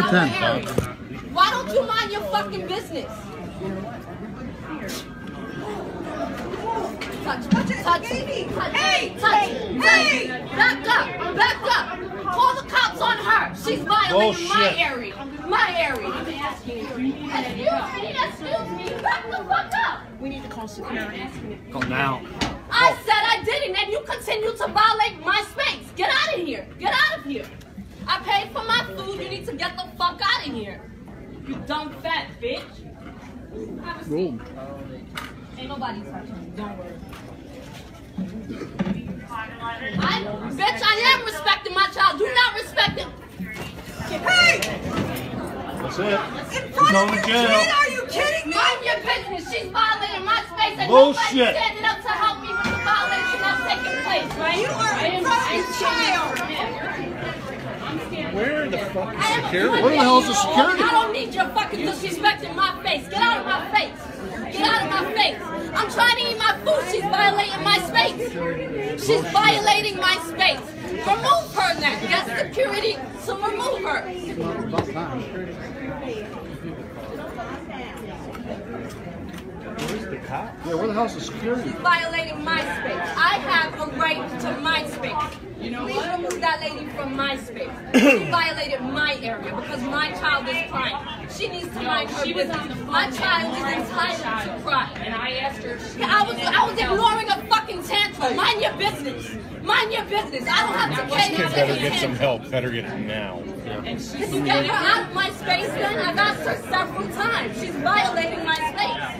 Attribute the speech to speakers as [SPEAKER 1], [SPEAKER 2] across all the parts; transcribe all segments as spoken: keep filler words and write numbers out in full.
[SPEAKER 1] ten.
[SPEAKER 2] Why don't you mind your fucking business? Touch, touch, touch, hey, touch, hey, hey, back up, back up. Call the cops on her. She's violating my area, my area. Excuse me, excuse me, back the fuck up.
[SPEAKER 3] We need to call security.
[SPEAKER 4] Go now.
[SPEAKER 2] I said I didn't, and you continue to violate my space. Get out of here. Get out of here. I paid for my food. You need to get the fuck out of here. You dumb fat bitch. Have a seat. Ain't nobody touching you. Don't worry. I, bitch, I am respecting my child. Do not respect him.
[SPEAKER 3] Hey!
[SPEAKER 4] That's it.
[SPEAKER 3] In front of your
[SPEAKER 4] jail.
[SPEAKER 3] kid? Are you kidding me?
[SPEAKER 2] Mind your business. She's violating my space, and
[SPEAKER 4] Bullshit.
[SPEAKER 2] nobody's standing up to help me with the violation that's taking place, right?
[SPEAKER 3] You are in front of your child.
[SPEAKER 5] Where the fuck is
[SPEAKER 2] I
[SPEAKER 5] security?
[SPEAKER 4] Where the hell is the security?
[SPEAKER 2] I don't need your fucking disrespect in my face. Get out of my face. Get out of my face. I'm trying to eat my food. She's violating my space. She's violating my space. Remove her then. Get security to remove her.
[SPEAKER 1] About time.
[SPEAKER 5] Where's the cop?
[SPEAKER 4] Yeah, where the hell's the security?
[SPEAKER 2] She's violating my space. I have a right to my space. Please remove that lady from my space. She violated my area because my child is crying. She needs to mind her business. My child is entitled to cry.
[SPEAKER 3] And I asked her.
[SPEAKER 2] I was I was ignoring a fucking tantrum. Mind your business. Mind your business. I don't have to pay
[SPEAKER 5] Kid
[SPEAKER 2] to
[SPEAKER 5] better
[SPEAKER 2] take
[SPEAKER 5] get
[SPEAKER 2] a
[SPEAKER 5] some
[SPEAKER 2] tantrum.
[SPEAKER 5] help. Better get it now.
[SPEAKER 2] Can you get her out of my space then? I've asked her several times. She's violating my space.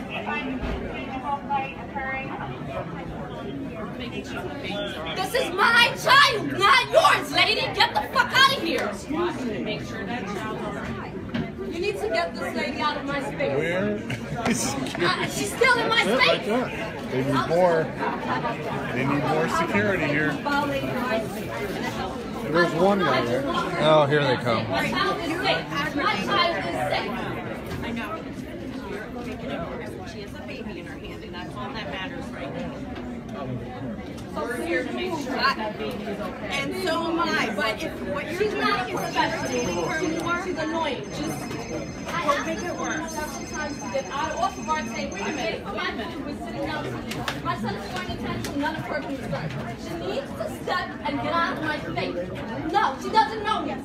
[SPEAKER 2] This is my child, not yours, lady. Get the fuck out of here.
[SPEAKER 3] Make sure that child's all right.
[SPEAKER 2] You need to get this lady out of my space.
[SPEAKER 5] Where is security?
[SPEAKER 2] Uh, she's still in my
[SPEAKER 4] That's it, right
[SPEAKER 2] space.
[SPEAKER 4] there.
[SPEAKER 5] They need more. They need more security here.
[SPEAKER 2] Violating my space.
[SPEAKER 1] There's one guy there.
[SPEAKER 6] Oh, here they come.
[SPEAKER 2] My child is safe. My child is safe.
[SPEAKER 3] I know. She has a baby in her hand, and that's all that matters right now. We're here to make sure that that baby is okay.
[SPEAKER 2] And so am I. But if what you're
[SPEAKER 3] She's
[SPEAKER 2] doing
[SPEAKER 3] not
[SPEAKER 2] is
[SPEAKER 3] professional.
[SPEAKER 2] her more, she's annoying. Just don't make it worse. Several times to get out off of our table. I paid for my food. We're sitting down. My son is throwing a tantrum. None of her concern. She needs to step and get out of my face. No, she doesn't know yet.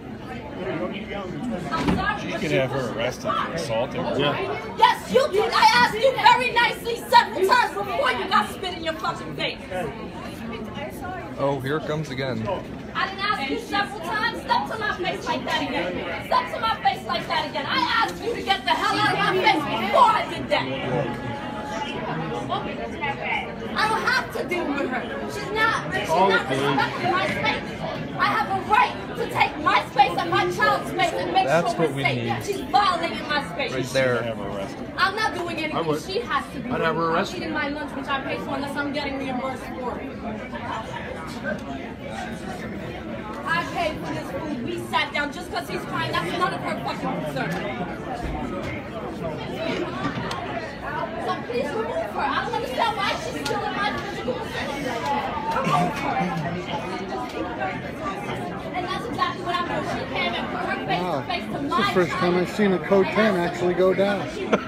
[SPEAKER 2] I'm sorry.
[SPEAKER 5] She
[SPEAKER 2] but
[SPEAKER 5] could
[SPEAKER 2] she
[SPEAKER 5] have her
[SPEAKER 2] pushed
[SPEAKER 5] arrested
[SPEAKER 2] the
[SPEAKER 5] for
[SPEAKER 2] car.
[SPEAKER 5] assault.
[SPEAKER 4] Yeah.
[SPEAKER 2] Yes, you did. I asked you very nicely several times before you got spit in your fucking face.
[SPEAKER 6] Oh, here it comes again.
[SPEAKER 2] I didn't ask you several times. Step to my face like that again. Step to my face like that again. I asked you to get the hell out of my face before I did that. I don't have to deal with her. She's not. She's not respecting my space. I have a right to take my space and my child's space and make
[SPEAKER 6] That's
[SPEAKER 2] sure
[SPEAKER 6] what
[SPEAKER 2] we're
[SPEAKER 6] we
[SPEAKER 2] safe.
[SPEAKER 6] need.
[SPEAKER 2] She's violating my space.
[SPEAKER 6] Right there.
[SPEAKER 5] Have her arrested.
[SPEAKER 2] I'm not doing anything.
[SPEAKER 4] would.
[SPEAKER 2] She has to be.
[SPEAKER 4] I'd have her
[SPEAKER 2] doing.
[SPEAKER 4] arrested.
[SPEAKER 2] I'm eating my lunch, which I pay for, unless I'm getting reimbursed for it. I paid for this food. We sat down just because he's crying. That's none of her fucking concern. So please remove her. I don't understand why she's still in my physical vicinity. Remove her. And that's exactly what I'm doing. She came and put her face
[SPEAKER 1] Wow.
[SPEAKER 2] to face to
[SPEAKER 1] It's
[SPEAKER 2] my
[SPEAKER 1] the first time I've seen a code ten actually go down.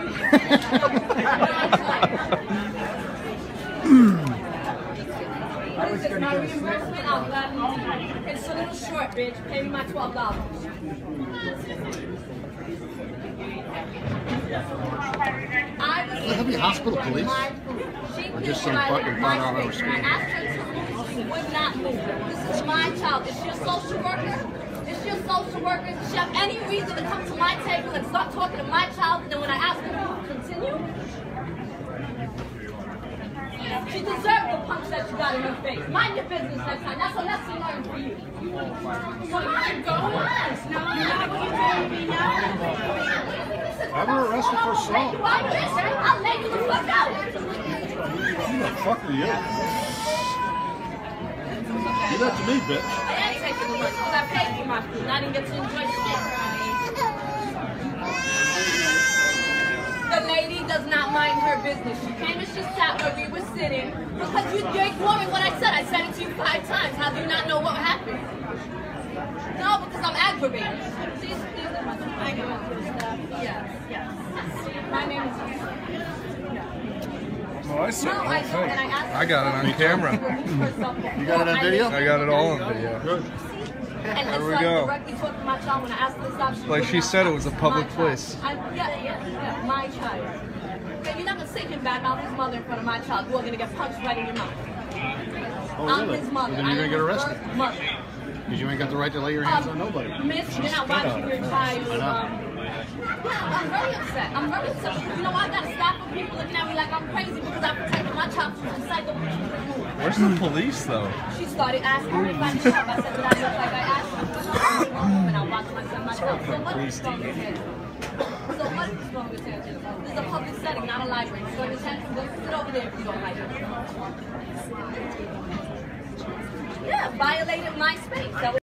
[SPEAKER 2] What is this, my reimbursement? I'll gladly. It's a little short, bitch. Pay me my twelve dollars. I was
[SPEAKER 1] Does it have to be hospital police?
[SPEAKER 2] Or
[SPEAKER 1] just some fucking fun out of school?
[SPEAKER 2] I asked her to move. She would not move. This is my child. Is she a social worker? Is she a social worker? Does she have any reason to come to my table and start talking to my child? And then when I ask her to continue, she deserved the punch that she got in her face. Mind your business next time. That's a lesson learned for you. Come on, go on. No, not what you told me now.
[SPEAKER 4] Have her arrested for assault.
[SPEAKER 2] I'll let you the fuck out.
[SPEAKER 4] Who the fuck are you? Do that to me, bitch.
[SPEAKER 2] I am taking the lunch because I paid for my food and I didn't get to enjoy shit. The lady does not mind her business. She came and she sat where we were sitting because you, you're ignoring what I said. I said it to you five times. How do you not know what happened? No, because I'm aggravated. Please, please, Yes, yes. My name is.
[SPEAKER 4] Well, I saw
[SPEAKER 2] No,
[SPEAKER 4] the
[SPEAKER 2] I
[SPEAKER 4] whole
[SPEAKER 2] don't,
[SPEAKER 4] thing.
[SPEAKER 2] and I asked.
[SPEAKER 6] I got it on camera.
[SPEAKER 1] You got it on video?
[SPEAKER 6] I got it all on video.
[SPEAKER 1] Good.
[SPEAKER 2] And
[SPEAKER 6] There
[SPEAKER 2] it's
[SPEAKER 6] we
[SPEAKER 2] like
[SPEAKER 6] go.
[SPEAKER 2] directly talking to my child when I asked her to stop.
[SPEAKER 6] Like she said, it was a public
[SPEAKER 2] My
[SPEAKER 6] place.
[SPEAKER 2] child. I, yeah, yeah, yeah, my child. Okay, you're not gonna sit him bad mouth his mother in front of my child. You are gonna get punched right in your mouth.
[SPEAKER 1] Oh,
[SPEAKER 2] I'm
[SPEAKER 1] really?
[SPEAKER 2] his mother.
[SPEAKER 1] Well, then you're
[SPEAKER 2] I
[SPEAKER 1] gonna
[SPEAKER 2] am
[SPEAKER 1] get
[SPEAKER 2] his
[SPEAKER 1] arrested.
[SPEAKER 2] birth mother.
[SPEAKER 1] Because you ain't got the right to lay your hands on
[SPEAKER 2] Um,
[SPEAKER 1] nobody.
[SPEAKER 2] Miss, you're not watching your child. Um, yeah, I'm very upset. I'm very upset because you know I got a staff of people looking at me like I'm crazy because I'm protecting my child from suicidal.
[SPEAKER 6] Where's the police, though?
[SPEAKER 2] She started asking me if I needed help. I said that I look like I asked her, but I'm home and I watch my son myself. So what is wrong with him? So what is wrong with him? This is a public setting, not a library. So his hands go sit over there if you don't like it. Yeah, violated my space. That was